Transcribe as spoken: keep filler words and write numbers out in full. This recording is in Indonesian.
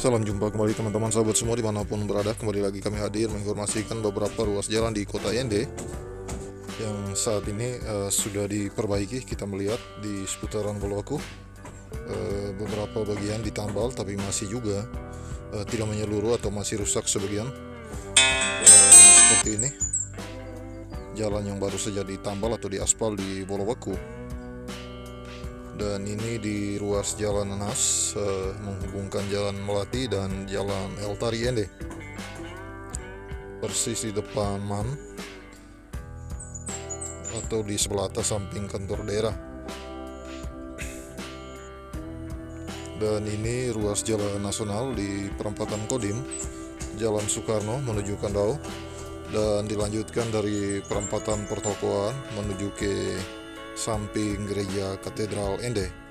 Salam jumpa kembali teman-teman sahabat semua dimanapun berada. Kembali lagi kami hadir menginformasikan beberapa ruas jalan di kota Ende yang saat ini uh, sudah diperbaiki. Kita melihat di seputaran Bolowaku uh, beberapa bagian ditambal, tapi masih juga uh, tidak menyeluruh atau masih rusak sebagian. uh, Seperti ini jalan yang baru saja ditambal atau diaspal di Bolowaku. Dan ini di ruas jalan Nanas uh, menghubungkan jalan Melati dan jalan El Tari Ende, persis di depan Man atau di sebelah atas samping kantor daerah. Dan ini ruas jalan nasional di perempatan Kodim, Jalan Soekarno menuju Kandau, dan dilanjutkan dari perempatan pertokoan menuju ke samping gereja Katedral Ende.